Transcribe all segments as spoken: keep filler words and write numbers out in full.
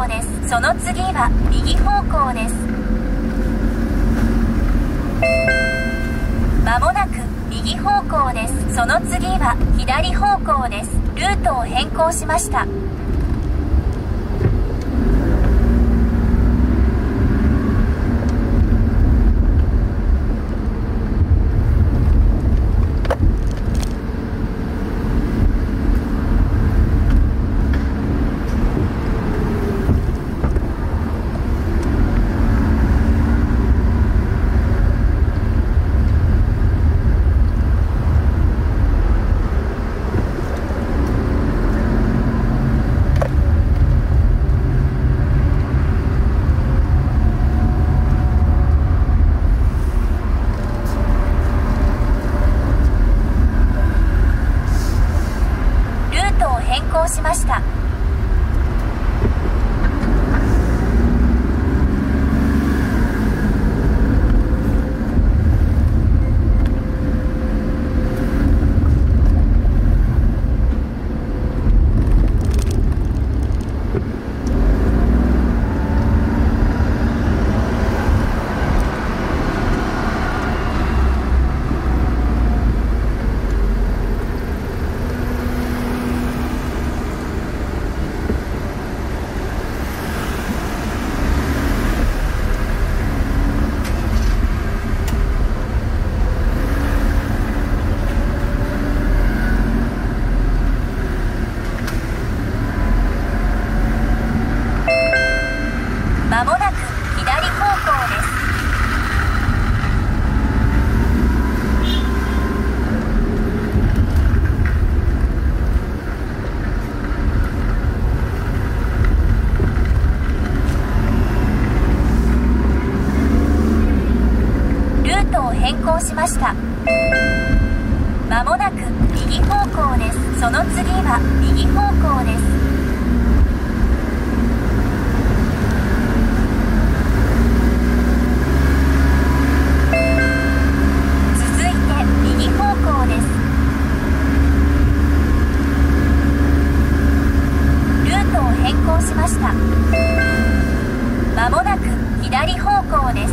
向です。その次は右方向です。まもなく右方向です。その次は左方向です。ルートを変更しました。変更しました。まもなく左方向です。ルートを変更しました。まもなく右方向です。その次は右方向です。変更しました。まもなく左方向です。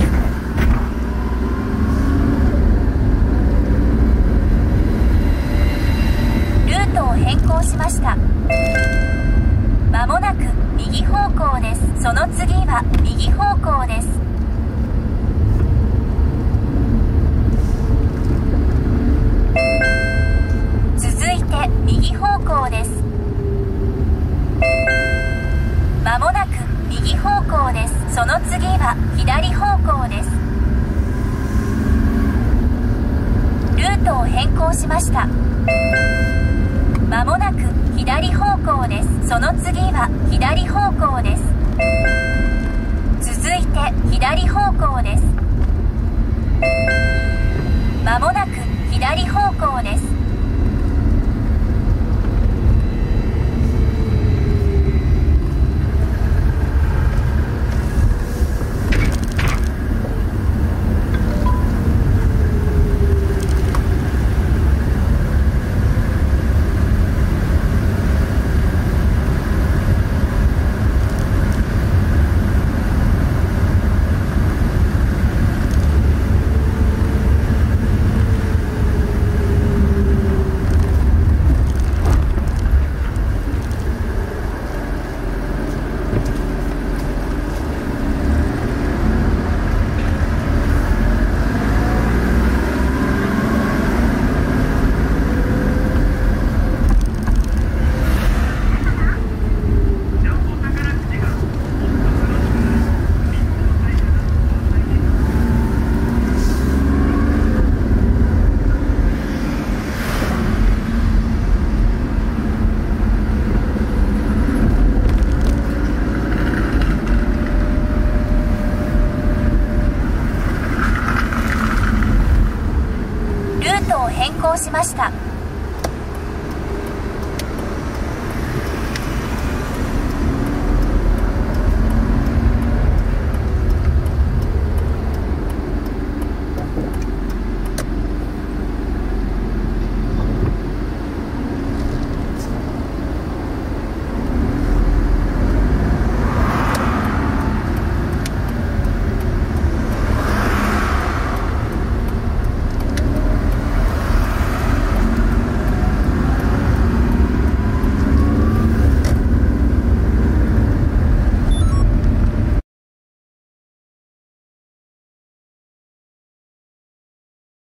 ルートを変更しました。まもなく右方向です。その次は右方向です。続いて右方向です。まもなく右方向です。その次は左方向です。ルートを変更しました。まもなく左方向です。その次は左方向です。続いて左方向です。まもなく左方向です。変更しました。